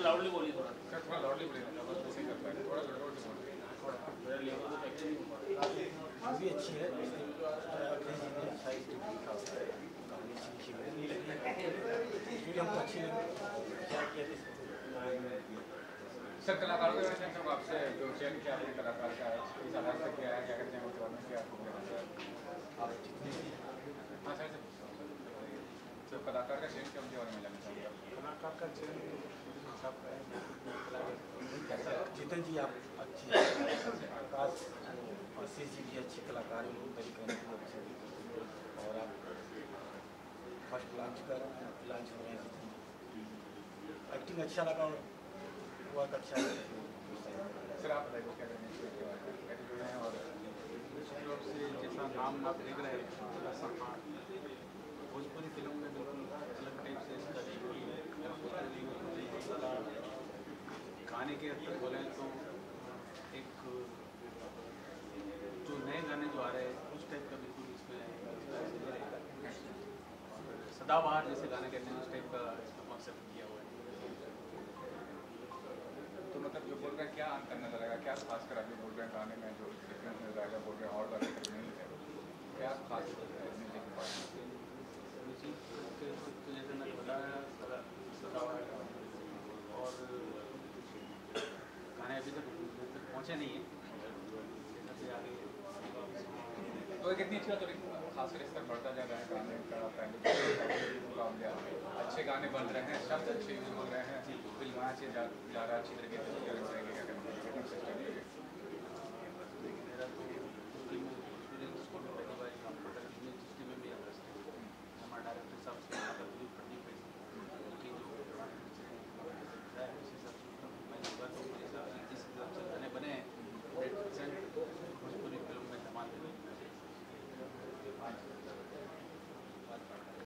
Loudly बोलिए थोड़ा। Sir थोड़ा लाउडली बोलिए ना, बस वैसे ही करता है, थोड़ा गड़बड़ से बोल रहे हैं थोड़ा। मेरा लेवल तो एक्चुअली भी अच्छी है, अच्छा लिखा होता है, कहानी अच्छी लिखी हुई है, स्टोरी हमको अच्छी लगी, क्या किया सर कलाकारों के बारे में हम आपसे जो चयन किया आपने कलाकार का इस आधार से किया है, क्या कहते हैं उसके बारे में क्या आपको आप जितने हाँ सर तो कलाकार का चयन क्या उनके बारे में जानना चाहूँगा। कलाकार का चयन जितन जी आप अच्छे आकाश आशीष जी भी अच्छे कलाकार हैं, उनको तरीके अच्छे और आप फर्स्ट लॉन्च कर लॉन्च हो रहे हैं, एक्टिंग अच्छा लगा और वर्क अच्छा है। सर आप बताइए क्या करने कैसे जुड़े हैं और से जैसा नाम आप देख रहे हैं भोजपुरी फिल्म में बिल्कुल अलग टाइप से इसका गाने के अंदर बोले तो एक जो नए गाने जो आ रहे हैं उस टाइप का बिल्कुल इसमें सदाबहार जैसे गाने कहते हैं उस टाइप का इसमें कॉन्सेप्ट किया हुआ है। तो मतलब जो बोल रहे हैं क्या अंतर नजर आएगा, क्या खास कर अभी बोल रहे हैं गाने में जो डिफरेंस नजर आएगा, बोल रहे हैं और गाने नहीं है क्या खास म्यूजिक के तो जैसे मैंने बताया सदाबहार और गाने अभी तक पहुँचे नहीं हैं आगे तो एक इतनी अच्छी बात हो रही खासकर इस तरह बढ़ता जा रहा है गाने का मुकाबला, अच्छे गाने बन रहे हैं, शब्द अच्छे यूज हो रहे हैं, फिल्म अच्छे जा रहा है अच्छी तरीके से।